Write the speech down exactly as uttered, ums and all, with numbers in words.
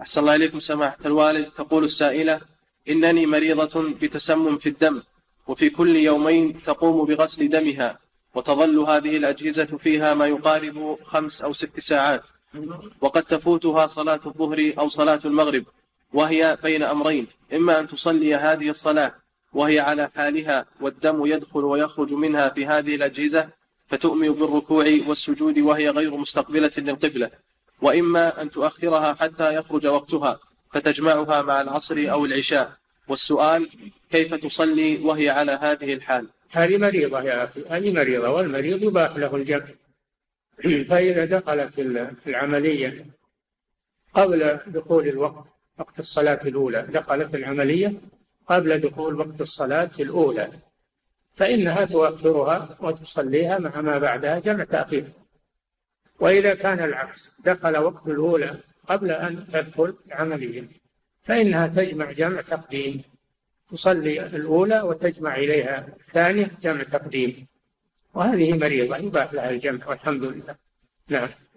أحسن الله إليكم سماحة الوالد. تقول السائلة: إنني مريضة بتسمم في الدم، وفي كل يومين تقوم بغسل دمها، وتظل هذه الأجهزة فيها ما يقارب خمس أو ست ساعات، وقد تفوتها صلاة الظهر أو صلاة المغرب، وهي بين أمرين: إما أن تصلي هذه الصلاة وهي على حالها والدم يدخل ويخرج منها في هذه الأجهزة فتؤمن بالركوع والسجود وهي غير مستقبلة للقبلة، وإما أن تؤخرها حتى يخرج وقتها فتجمعها مع العصر أو العشاء. والسؤال: كيف تصلي وهي على هذه الحال؟ هذه مريضة يا أخي، هذه مريضة، والمريض يباح له الجمع. فإذا دخلت العملية قبل دخول الوقت، وقت الصلاة الأولى، دخلت العملية قبل دخول وقت الصلاة الأولى، فإنها تؤخرها وتصليها مع ما بعدها جمع تأخير. وإذا كان العكس، دخل وقت الأولى قبل أن تدخل العملية، فإنها تجمع جمع تقديم، تصلي الأولى وتجمع إليها الثانية جمع تقديم. وهذه مريضة يباح لها الجمع والحمد لله. نعم.